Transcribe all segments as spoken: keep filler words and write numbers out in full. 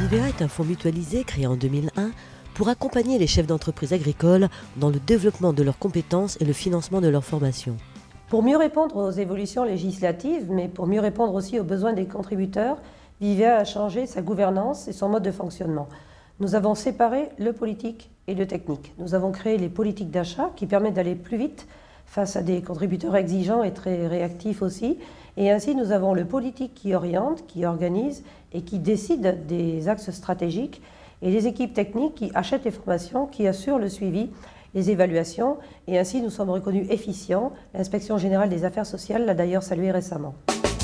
Vivea est un fonds mutualisé créé en deux mille un pour accompagner les chefs d'entreprise agricoles dans le développement de leurs compétences et le financement de leur formation. Pour mieux répondre aux évolutions législatives, mais pour mieux répondre aussi aux besoins des contributeurs, Vivea a changé sa gouvernance et son mode de fonctionnement. Nous avons séparé le politique et le technique. Nous avons créé les politiques d'achat qui permettent d'aller plus vite face à des contributeurs exigeants et très réactifs aussi. Et ainsi, nous avons le politique qui oriente, qui organise et qui décide des axes stratégiques, et les équipes techniques qui achètent les formations, qui assurent le suivi, les évaluations. Et ainsi, nous sommes reconnus efficients. L'Inspection générale des affaires sociales l'a d'ailleurs salué récemment.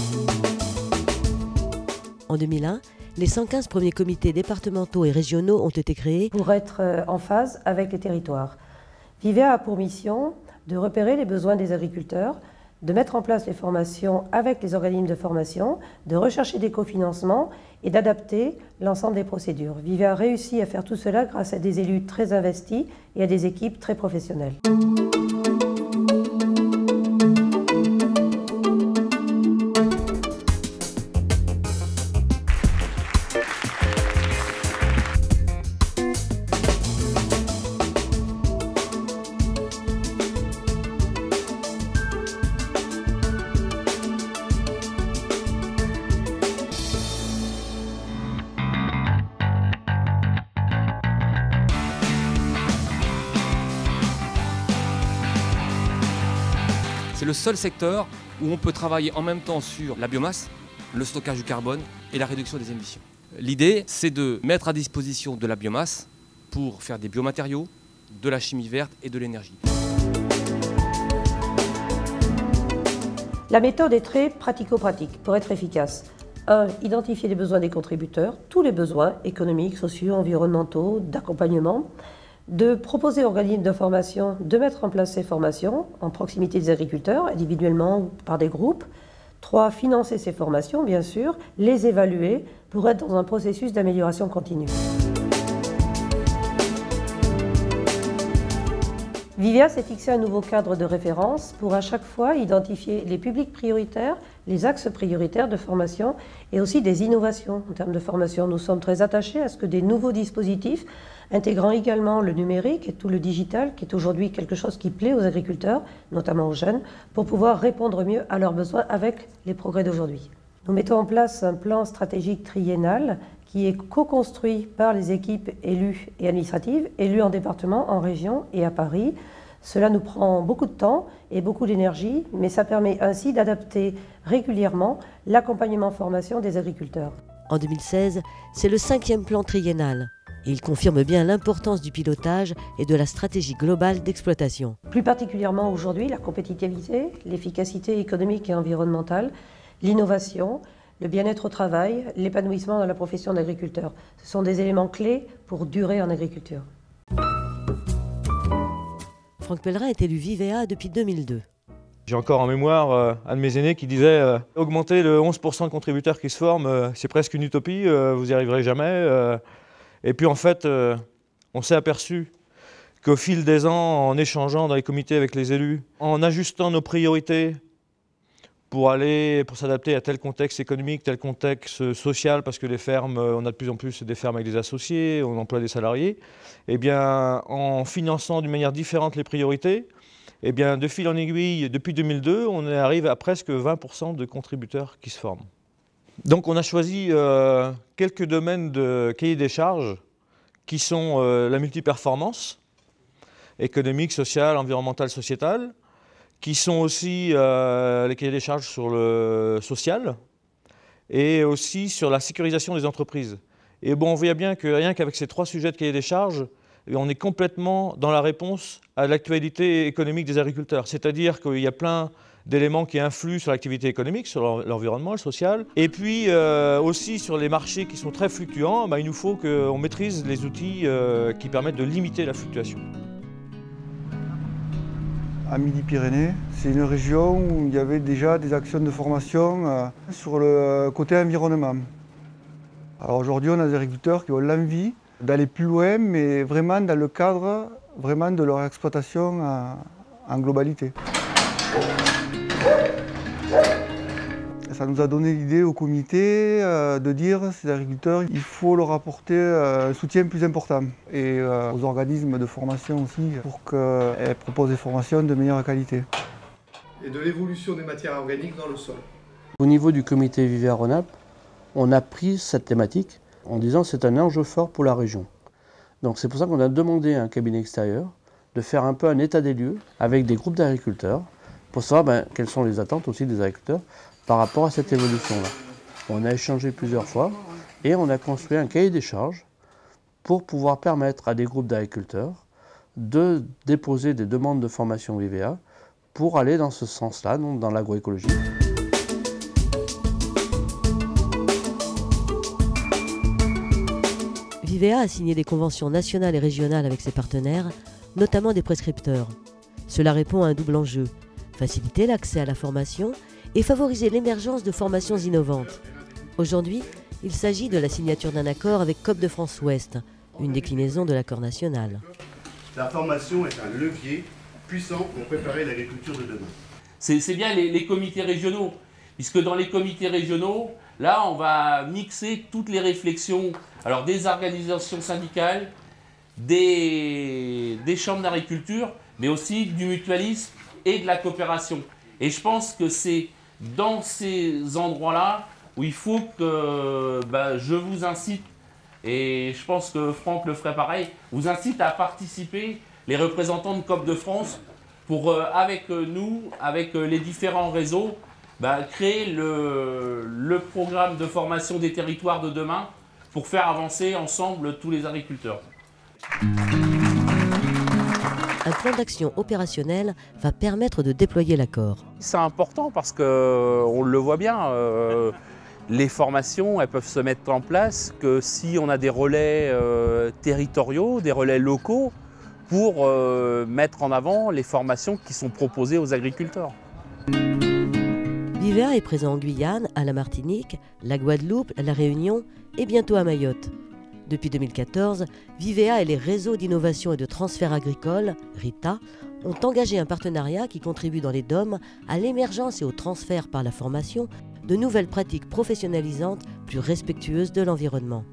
En deux mille un, les cent quinze premiers comités départementaux et régionaux ont été créés pour être en phase avec les territoires. Vivea a pour mission de repérer les besoins des agriculteurs, de mettre en place les formations avec les organismes de formation, de rechercher des cofinancements et d'adapter l'ensemble des procédures. Vivea a réussi à faire tout cela grâce à des élus très investis et à des équipes très professionnelles. C'est le seul secteur où on peut travailler en même temps sur la biomasse, le stockage du carbone et la réduction des émissions. L'idée, c'est de mettre à disposition de la biomasse pour faire des biomatériaux, de la chimie verte et de l'énergie. La méthode est très pratico-pratique pour être efficace. un. Identifier les besoins des contributeurs, tous les besoins économiques, sociaux, environnementaux, d'accompagnement. deux. Proposer aux organismes de formation de mettre en place ces formations en proximité des agriculteurs, individuellement ou par des groupes. trois. Financer ces formations, bien sûr, les évaluer pour être dans un processus d'amélioration continue. Vivea s'est fixé un nouveau cadre de référence pour à chaque fois identifier les publics prioritaires, les axes prioritaires de formation et aussi des innovations en termes de formation. Nous sommes très attachés à ce que des nouveaux dispositifs, intégrant également le numérique et tout le digital, qui est aujourd'hui quelque chose qui plaît aux agriculteurs, notamment aux jeunes, pour pouvoir répondre mieux à leurs besoins avec les progrès d'aujourd'hui. Nous mettons en place un plan stratégique triennal qui est co-construit par les équipes élues et administratives, élues en département, en région et à Paris. Cela nous prend beaucoup de temps et beaucoup d'énergie, mais ça permet ainsi d'adapter régulièrement l'accompagnement formation des agriculteurs. En deux mille seize, c'est le cinquième plan triennal. Et il confirme bien l'importance du pilotage et de la stratégie globale d'exploitation. Plus particulièrement aujourd'hui, la compétitivité, l'efficacité économique et environnementale, l'innovation, le bien-être au travail, l'épanouissement dans la profession d'agriculteur. Ce sont des éléments clés pour durer en agriculture. Franck Pellerin est élu Vivea depuis deux mille deux. J'ai encore en mémoire euh, un de mes aînés qui disait euh, « Augmenter le onze pour cent de contributeurs qui se forment, euh, c'est presque une utopie, euh, vous n'y arriverez jamais. Euh. » Et puis en fait, euh, on s'est aperçu qu'au fil des ans, en échangeant dans les comités avec les élus, en ajustant nos priorités pour aller, pour s'adapter à tel contexte économique, tel contexte social, parce que les fermes, on a de plus en plus des fermes avec des associés, on emploie des salariés, et bien en finançant d'une manière différente les priorités, et bien de fil en aiguille, depuis deux mille deux, on arrive à presque vingt pour cent de contributeurs qui se forment. Donc on a choisi euh, quelques domaines de cahier des charges qui sont euh, la multiperformance, économique, sociale, environnementale, sociétale, qui sont aussi euh, les cahiers des charges sur le social et aussi sur la sécurisation des entreprises. Et bon, on voit bien que rien qu'avec ces trois sujets de cahier des charges, on est complètement dans la réponse à l'actualité économique des agriculteurs. C'est-à-dire qu'il y a plein d'éléments qui influent sur l'activité économique, sur l'environnement, le social. Et puis euh, aussi sur les marchés qui sont très fluctuants, bah, il nous faut qu'on maîtrise les outils euh, qui permettent de limiter la fluctuation. À Midi-Pyrénées, c'est une région où il y avait déjà des actions de formation euh, sur le côté environnement. Alors aujourd'hui, on a des agriculteurs qui ont l'envie d'aller plus loin, mais vraiment dans le cadre vraiment de leur exploitation en, en globalité. Ça nous a donné l'idée au comité euh, de dire à ces agriculteurs il faut leur apporter euh, un soutien plus important et euh, aux organismes de formation aussi pour qu'elles proposent des formations de meilleure qualité. Et de l'évolution des matières organiques dans le sol. Au niveau du comité Vivea Rhône-Alpes, on a pris cette thématique en disant que c'est un enjeu fort pour la région. Donc c'est pour ça qu'on a demandé à un cabinet extérieur de faire un peu un état des lieux avec des groupes d'agriculteurs pour savoir ben, quelles sont les attentes aussi des agriculteurs par rapport à cette évolution-là. On a échangé plusieurs fois et on a construit un cahier des charges pour pouvoir permettre à des groupes d'agriculteurs de déposer des demandes de formation Vivea pour aller dans ce sens-là, donc dans l'agroécologie. Vivea a signé des conventions nationales et régionales avec ses partenaires, notamment des prescripteurs. Cela répond à un double enjeu, faciliter l'accès à la formation et favoriser l'émergence de formations innovantes. Aujourd'hui, il s'agit de la signature d'un accord avec Coop de France Ouest, une déclinaison de l'accord national. La formation est un levier puissant pour préparer l'agriculture de demain. C'est bien les, les comités régionaux, puisque dans les comités régionaux, là on va mixer toutes les réflexions, alors des organisations syndicales, des, des chambres d'agriculture, mais aussi du mutualisme et de la coopération. Et je pense que c'est dans ces endroits-là où il faut que ben, je vous incite, et je pense que Franck le ferait pareil, vous incite à participer, les représentants de Coop de France, pour, euh, avec nous, avec euh, les différents réseaux, ben, créer le, le programme de formation des territoires de demain pour faire avancer ensemble tous les agriculteurs. Un plan d'action opérationnel va permettre de déployer l'accord. C'est important parce qu'on le voit bien, euh, les formations elles peuvent se mettre en place que si on a des relais euh, territoriaux, des relais locaux pour euh, mettre en avant les formations qui sont proposées aux agriculteurs. Vivea est présent en Guyane, à la Martinique, la Guadeloupe, la Réunion et bientôt à Mayotte. Depuis deux mille quatorze, Vivea et les réseaux d'innovation et de transfert agricole, RITA, ont engagé un partenariat qui contribue dans les D O M à l'émergence et au transfert par la formation de nouvelles pratiques professionnalisantes plus respectueuses de l'environnement.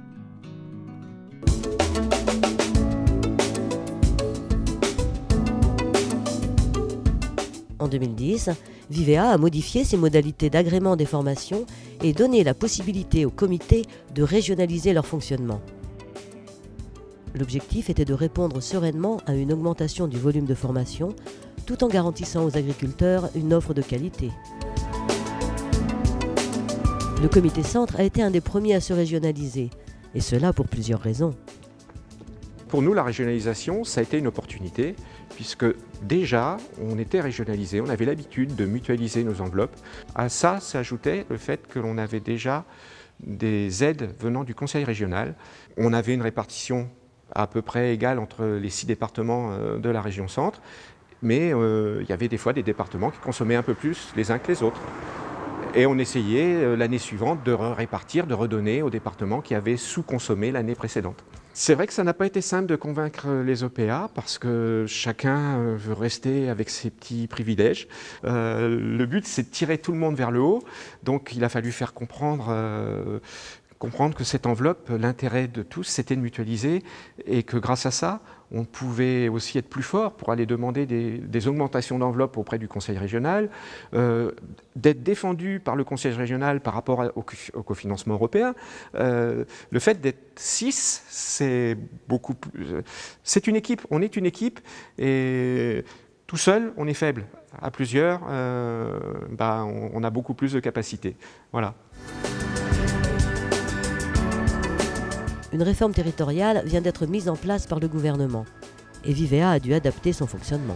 En deux mille dix, Vivea a modifié ses modalités d'agrément des formations et donné la possibilité aux comités de régionaliser leur fonctionnement. L'objectif était de répondre sereinement à une augmentation du volume de formation, tout en garantissant aux agriculteurs une offre de qualité. Le comité centre a été un des premiers à se régionaliser, et cela pour plusieurs raisons. Pour nous, la régionalisation, ça a été une opportunité, puisque déjà, on était régionalisé, on avait l'habitude de mutualiser nos enveloppes. À ça s'ajoutait le fait que l'on avait déjà des aides venant du conseil régional. On avait une répartition à peu près égale entre les six départements de la région centre, mais euh, il y avait des fois des départements qui consommaient un peu plus les uns que les autres. Et on essayait l'année suivante de répartir, de redonner aux départements qui avaient sous-consommé l'année précédente. C'est vrai que ça n'a pas été simple de convaincre les O P A parce que chacun veut rester avec ses petits privilèges. Euh, le but, c'est de tirer tout le monde vers le haut. Donc il a fallu faire comprendre, euh, comprendre que cette enveloppe, l'intérêt de tous, c'était de mutualiser et que grâce à ça, on pouvait aussi être plus fort pour aller demander des, des augmentations d'enveloppe auprès du Conseil régional, euh, d'être défendu par le Conseil régional par rapport au, au cofinancement européen. Euh, le fait d'être six, c'est beaucoup plus... C'est une équipe, on est une équipe et tout seul, on est faible. À plusieurs, euh, bah, on, on a beaucoup plus de capacité. Voilà. Une réforme territoriale vient d'être mise en place par le gouvernement et Vivea a dû adapter son fonctionnement.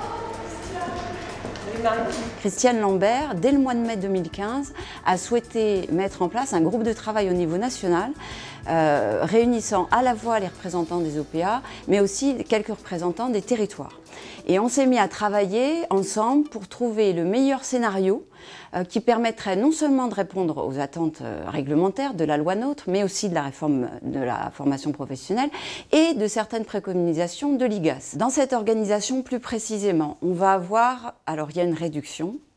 Christiane Lambert, dès le mois de mai deux mille quinze, a souhaité mettre en place un groupe de travail au niveau national, euh, réunissant à la fois les représentants des O P A, mais aussi quelques représentants des territoires. Et on s'est mis à travailler ensemble pour trouver le meilleur scénario euh, qui permettrait non seulement de répondre aux attentes euh, réglementaires de la loi NOTRe, mais aussi de la réforme de la formation professionnelle et de certaines préconisations de l'I G A S. Dans cette organisation, plus précisément, on va avoir, alors il y a une réduction,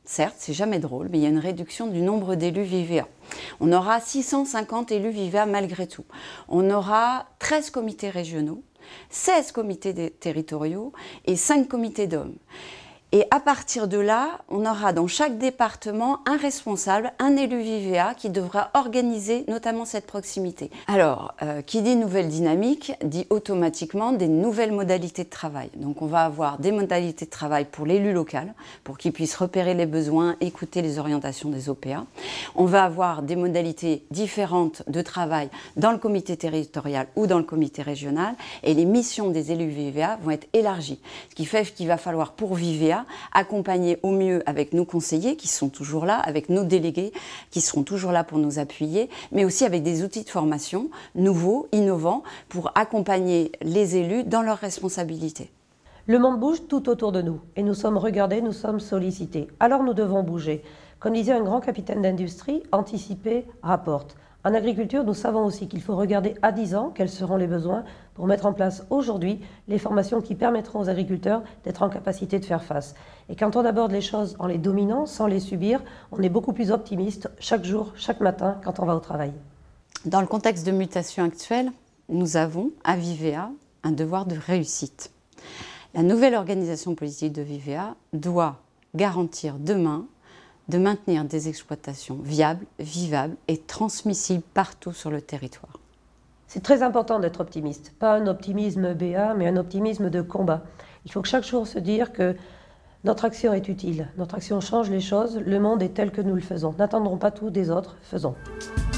Certes, c'est jamais drôle, mais il y a une réduction du nombre d'élus Vivea. On aura six cent cinquante élus Vivea malgré tout. On aura treize comités régionaux, seize comités territoriaux et cinq comités d'hommes. Et à partir de là, on aura dans chaque département un responsable, un élu Vivea qui devra organiser notamment cette proximité. Alors, euh, qui dit nouvelle dynamique, dit automatiquement des nouvelles modalités de travail. Donc on va avoir des modalités de travail pour l'élu local, pour qu'il puisse repérer les besoins, écouter les orientations des O P A. On va avoir des modalités différentes de travail dans le comité territorial ou dans le comité régional, et les missions des élus Vivea vont être élargies. Ce qui fait qu'il va falloir pour Vivea accompagner au mieux avec nos conseillers qui sont toujours là, avec nos délégués qui seront toujours là pour nous appuyer, mais aussi avec des outils de formation nouveaux, innovants, pour accompagner les élus dans leurs responsabilités. Le monde bouge tout autour de nous et nous sommes regardés, nous sommes sollicités. Alors nous devons bouger. Comme disait un grand capitaine d'industrie, anticiper rapporte. En agriculture, nous savons aussi qu'il faut regarder à dix ans quels seront les besoins pour mettre en place aujourd'hui les formations qui permettront aux agriculteurs d'être en capacité de faire face. Et quand on aborde les choses en les dominant, sans les subir, on est beaucoup plus optimiste chaque jour, chaque matin, quand on va au travail. Dans le contexte de mutation actuelle, nous avons, à Vivea, un devoir de réussite. La nouvelle organisation politique de Vivea doit garantir demain de maintenir des exploitations viables, vivables et transmissibles partout sur le territoire. C'est très important d'être optimiste. Pas un optimisme béat, mais un optimisme de combat. Il faut que chaque jour se dire que notre action est utile. Notre action change les choses. Le monde est tel que nous le faisons. N'attendons pas tout des autres, faisons.